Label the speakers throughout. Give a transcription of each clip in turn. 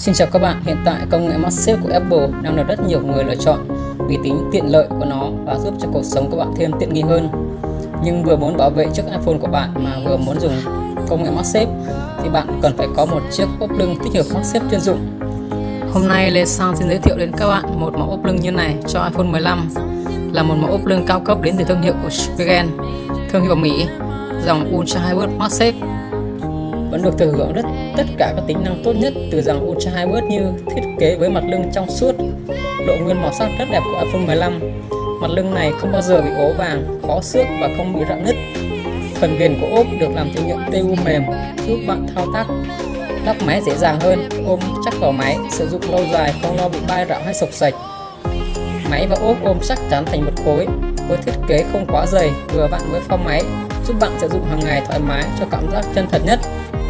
Speaker 1: Xin chào các bạn, hiện tại công nghệ MagSafe của Apple đang được rất nhiều người lựa chọn vì tính tiện lợi của nó và giúp cho cuộc sống của bạn thêm tiện nghi hơn. Nhưng vừa muốn bảo vệ chiếc iPhone của bạn mà vừa muốn dùng công nghệ MagSafe thì bạn cần phải có một chiếc ốp lưng tích hợp MagSafe chuyên dụng. Hôm nay Lê Sang xin giới thiệu đến các bạn một mẫu ốp lưng như này cho iPhone 15, là một mẫu ốp lưng cao cấp đến từ thương hiệu của Spigen, thương hiệu Mỹ, dòng Ultra Hybrid MagSafe. Vẫn được thừa hưởng tất cả các tính năng tốt nhất từ dòng Ultra Hybrid như thiết kế với mặt lưng trong suốt, độ nguyên màu sắc rất đẹp của iPhone 15. Mặt lưng này không bao giờ bị ố vàng, khó xước và không bị rạn nứt. Phần viền của ốp được làm từ nhựa TU mềm, giúp bạn thao tác lắp máy dễ dàng hơn, ôm chắc vào máy, sử dụng lâu dài không lo bị bay rạo hay sộc sạch. Máy và ốp ôm chắc chắn thành một khối, với thiết kế không quá dày, vừa vặn với form máy, giúp bạn sử dụng hàng ngày thoải mái cho cảm giác chân thật nhất.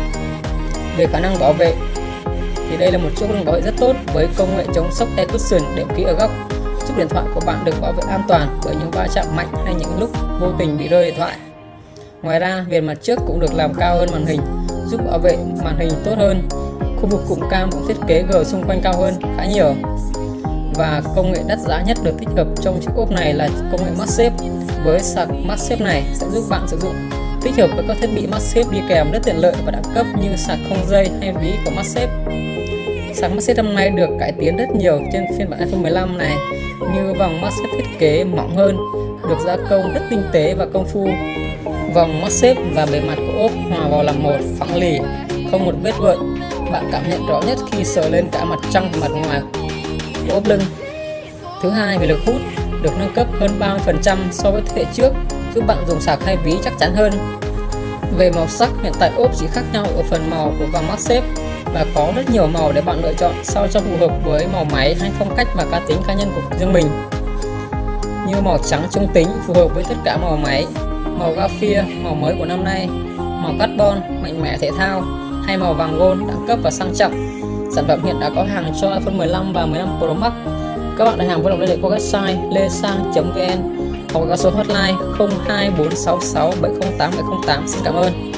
Speaker 1: Về khả năng bảo vệ thì đây là một chiếc lưng bảo vệ rất tốt với công nghệ chống sốc Air Cushion đệm kỹ ở góc, giúp điện thoại của bạn được bảo vệ an toàn bởi những va chạm mạnh hay những lúc vô tình bị rơi điện thoại. Ngoài ra, viền mặt trước cũng được làm cao hơn màn hình, giúp bảo vệ màn hình tốt hơn. Khu vực cụm cam cũng thiết kế gờ xung quanh cao hơn khá nhiều. Và công nghệ đắt giá nhất được tích hợp trong chiếc ốp này là công nghệ MagSafe. Với sạc MagSafe này sẽ giúp bạn sử dụng tích hợp với các thiết bị MagSafe đi kèm rất tiện lợi và đẳng cấp như sạc không dây hay ví của MagSafe. Sạc MagSafe năm nay được cải tiến rất nhiều trên phiên bản iPhone 15 này, như vòng MagSafe thiết kế mỏng hơn, được gia công rất tinh tế và công phu. Vòng MagSafe và bề mặt của ốp hòa vào làm một, phẳng lì, không một vết gợn. Bạn cảm nhận rõ nhất khi sờ lên cả mặt trong và mặt ngoài của ốp lưng. Thứ hai, về lực hút được nâng cấp hơn 30% so với thế hệ trước, giúp bạn dùng sạc hay ví chắc chắn hơn. Về màu sắc, hiện tại ốp chỉ khác nhau ở phần màu của vòng MagSafe và có rất nhiều màu để bạn lựa chọn sao cho phù hợp với màu máy hay phong cách và cá tính cá nhân của riêng mình. Như màu trắng trung tính phù hợp với tất cả màu máy, màu graphite màu mới của năm nay, màu carbon mạnh mẽ thể thao, hay màu vàng gold đẳng cấp và sang trọng. Sản phẩm hiện đã có hàng cho iPhone 15 và 15 Pro Max. Các bạn đặt hàng vui lòng liên hệ qua website lesang.vn hoặc qua số hotline 02466 708 708. Xin cảm ơn.